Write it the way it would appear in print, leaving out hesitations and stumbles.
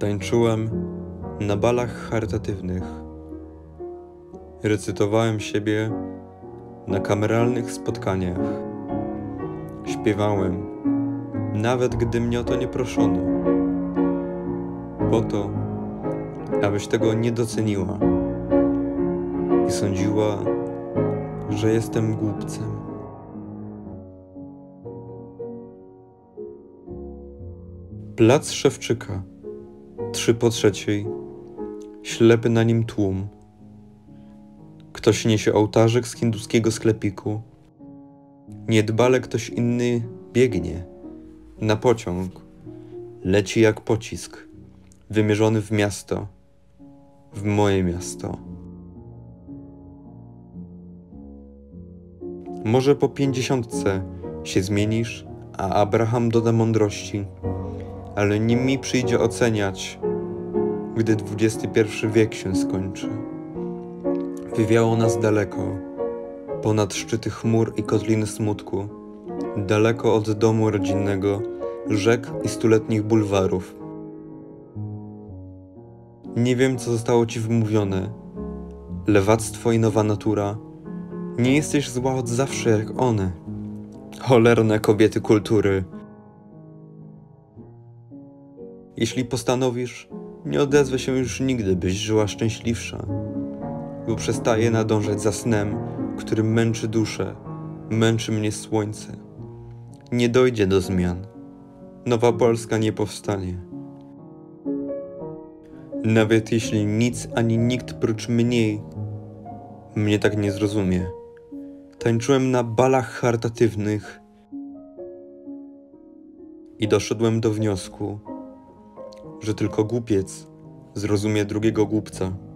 Tańczyłem na balach charytatywnych. Recytowałem siebie na kameralnych spotkaniach. Śpiewałem, nawet gdy mnie o to nie proszono. Po to, abyś tego nie doceniła i sądziła, że jestem głupcem. Plac Szewczyka, 2:03, ślepy na nim tłum. Ktoś niesie ołtarzyk z hinduskiego sklepiku. Niedbale ktoś inny biegnie na pociąg. Leci jak pocisk, wymierzony w miasto, w moje miasto. Może po 50 się zmienisz, a Abraham doda mądrości, ale nie mi przyjdzie oceniać, gdy XXI wiek się skończy. Wywiało nas daleko, ponad szczyty chmur i kotliny smutku, daleko od domu rodzinnego, rzek i stuletnich bulwarów. Nie wiem, co zostało ci wymówione. Lewactwo i nowa natura. Nie jesteś zła od zawsze jak one. Cholerne kobiety kultury. Jeśli postanowisz, nie odezwę się już nigdy, byś żyła szczęśliwsza, bo przestaję nadążać za snem, który męczy duszę, męczy mnie słońce. Nie dojdzie do zmian. Nowa Polska nie powstanie. Nawet jeśli nic ani nikt prócz mnie tak nie zrozumie. Tańczyłem na balach charytatywnych i doszedłem do wniosku, że tylko głupiec zrozumie drugiego głupca.